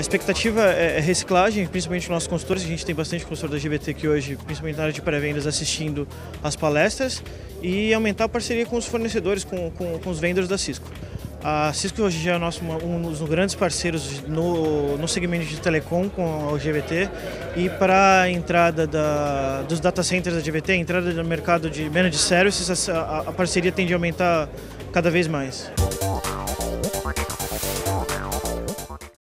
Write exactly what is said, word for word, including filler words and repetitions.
expectativa é reciclagem, principalmente nossos consultores. A gente tem bastante consultor da G V T aqui hoje, principalmente na área de pré-vendas, assistindo às palestras, e aumentar a parceria com os fornecedores, com, com, com os vendors da Cisco. A Cisco hoje já é nosso, um dos grandes parceiros no, no segmento de telecom com a G V T, e para a entrada da, dos data centers da G V T, a entrada no mercado de managed services, a, a parceria tende a aumentar cada vez mais.